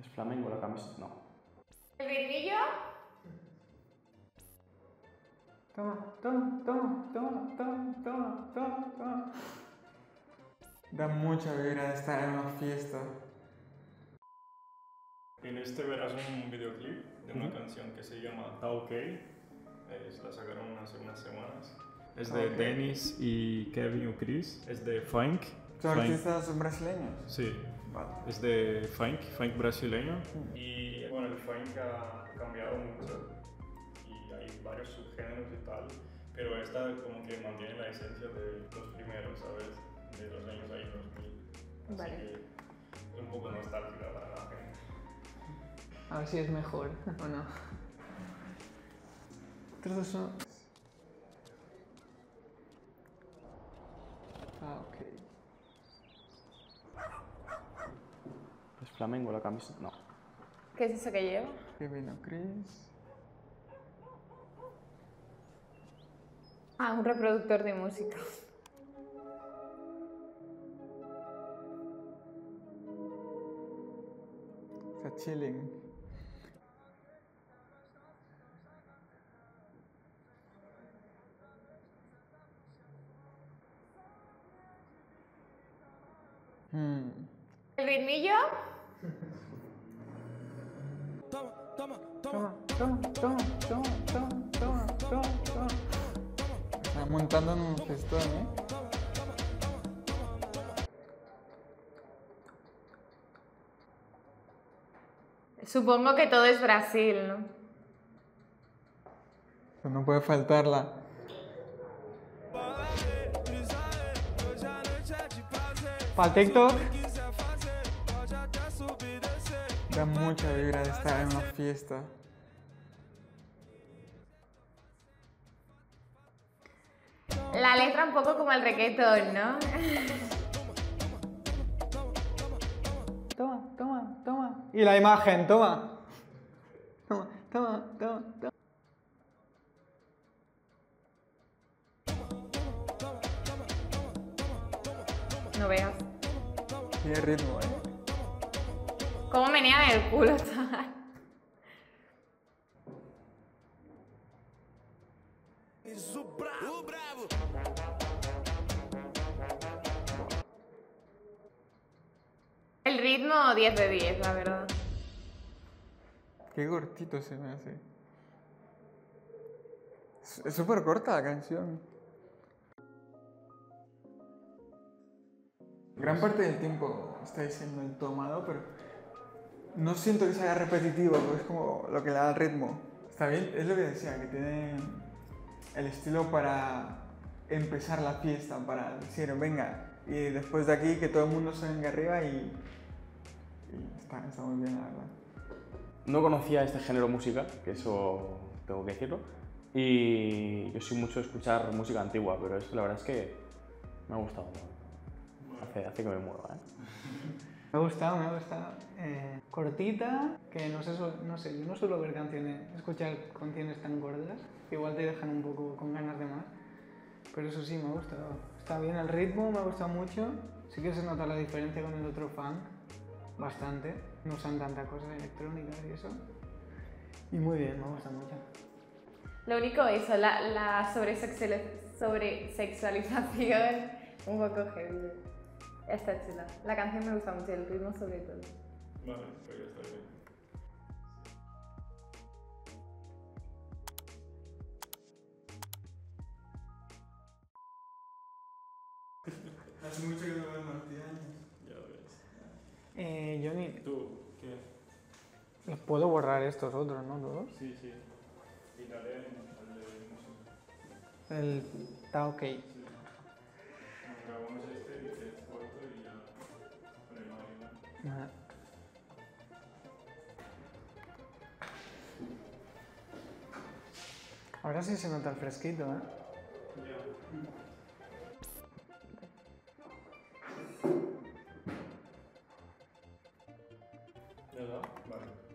¿Es flamenco la camiseta? No. ¿El ritmillo? Toma. Da mucha vibra de estar en una fiesta. En este verás un videoclip de una canción que se llama Está OK. La sacaron hace unas semanas. Es de Dennis y Kevin o Chris. Es de funk. ¿Son artistas brasileños? Sí. Vale. Es de funk brasileño. Y bueno, el funk ha cambiado mucho. Y hay varios subgéneros y tal. Pero esta como que mantiene la esencia de los primeros, ¿sabes? De los años ahí 2000. Vale. Así que es un poco nostálgica la gente. A ver si es mejor o no. Otros dos son... ok. ¿Es flamenco la camiseta? No. ¿Qué es eso que lleva? Kevin o Chris. Ah, un reproductor de música. Está chilling. ¿El ritmillo? Está montando en un festón, ¿eh? Supongo que todo es Brasil, ¿no? Pero no puede faltarla. Para TikTok. Da mucha vibra de estar en una fiesta. La letra un poco como el reggaetón, ¿no? Toma. Y la imagen, toma. Toma. No veas. Tiene ritmo, ¿eh? Cómo menean el culo, chaval. El ritmo 10 de 10, la verdad. Qué cortito se me hace. Es súper corta la canción. Gran parte del tiempo está diciendo el tomado, pero no siento que sea repetitivo, porque es como lo que le da el ritmo. Está bien, es lo que decía, que tiene el estilo para empezar la fiesta, para decir, venga, y después de aquí que todo el mundo se venga arriba y está muy bien, la verdad. No conocía este género musical, que eso tengo que decirlo. Y yo soy mucho de escuchar música antigua, pero esto la verdad es que me ha gustado. Hace que me mueva, ¿eh? Me ha gustado. Cortita, que no sé, yo no suelo ver escuchar canciones tan cortas, que igual te dejan un poco con ganas de más. Pero eso sí, me ha gustado. Está bien el ritmo, me ha gustado mucho. Sí que se nota la diferencia con el otro funk, bastante. No usan tanta cosa electrónica y eso. Y muy bien, me gusta mucho. Lo único eso, la sobresexualización un poco heavy. Está chula. La canción me gusta mucho, el ritmo sobre todo. Vale, pues ya está bien. Hace mucho que no veo martillanos. Ya ves. Johnny, ¿Tú qué? los puedo borrar estos otros, ¿no? Todos. Sí. Quitaré el de música. Está ok. Sí. Grabamos este y te corto y ya ponemos ahí. Nada. Ahora sí se nota el fresquito, ¿eh? ¿Ya da? Vale.